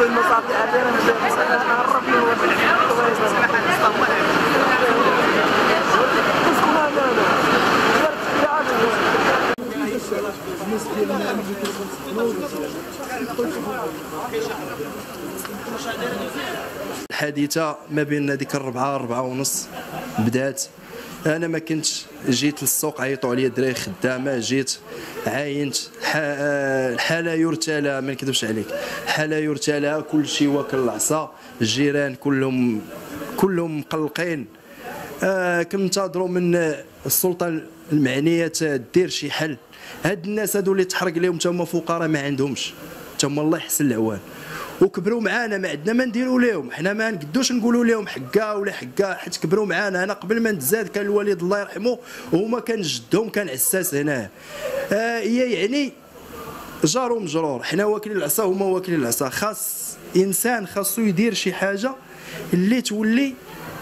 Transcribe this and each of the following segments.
كاين مصافي عاديه انا نعرف الحادثه ما بين ديك 4:30 بدات. انا ما كنتش، جيت للسوق عيطوا عليا الدراري خدامه، جيت عاينت الحاله يرتلى، ما نكذبش عليك، الحاله يرتلى، كل شيء واكل العصا، الجيران كلهم مقلقين. كننتظروا من السلطه المعنيه دير شي حل. هاد الناس هادو اللي تحرق لهم تما فقراء ما عندهمش، تما الله يحسن العوان، وكبروا معانا ما عندنا ما نديروا لهم، حنا ما نقدوش نقولوا لهم حقا ولا حقا، حيت كبروا معانا. انا قبل ما نتزاد كان الوالد الله يرحمه وهما كان جدهم كان عساس هنا. يعني جار ومجرور، حنا واكلين العصا هما واكلين العصا. خاص انسان خاصو يدير شي حاجه اللي تولي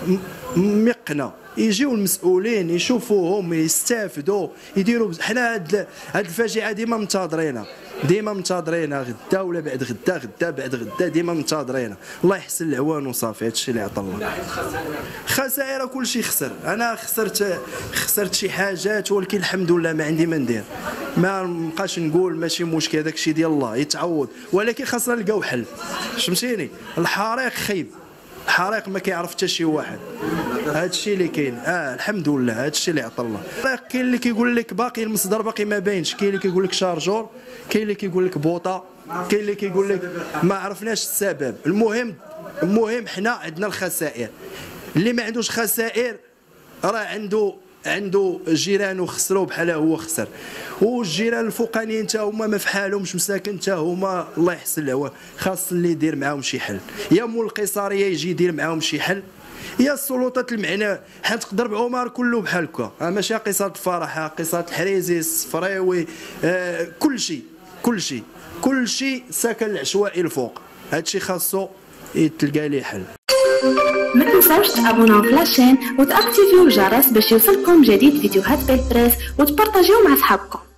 مقنه، يجيو المسؤولين يشوفوهم يستافدوا يديروا. حنا هاد الفاجعه ديما منتظرينها غدا ولا بعد غدا، غدا بعد غدا، ديما منتظرينها. الله يحسن العوان وصافي، هادشي اللي عطا الله. خسائر كلشي خسر، انا خسرت شي حاجات، ولكن الحمد لله ما عندي ما ندير، ما نبقاش نقول ماشي مشكل، داكشي ديال الله يتعوض، ولكن خاصنا نلقاو حل. فهمتيني؟ الحريق خيب، الحريق ما كيعرف حتى شي واحد، هادشي اللي كاين. الحمد لله هادشي اللي عطا الله. كاين اللي كيقول لك باقي المصدر باقي ما باينش، كاين اللي كيقول لك شارجور، كاين اللي كيقول لك بوطه، كاين اللي كيقول لك ما عرفناش السبب. المهم حنا عندنا الخسائر. اللي ما عندوش خسائر راه عنده جيرانو خسروا بحال هو خسر، والجيران الفوقانيين حتى هما ما في حالهمش، مساكن حتى هما الله يحسن العوان. خاص اللي يدير معاهم شي حل، يا مول القيصريه يجي يدير معاهم شي حل، يا السلطات المعنيه. حتقدر بعمر كله بحال هكا، ماشي قصه الفرح، قصه الحريزي الصفراوي، كل شيء ساكن العشوائي الفوق. هادشي خاصو يتلقى ليه حل. ما تنساوش تابوناو في لاشين وتاكتيفيو الجرس باش يوصلكم جديد فيديوهات بالبريس، وتبارطاجيو مع صحابكم.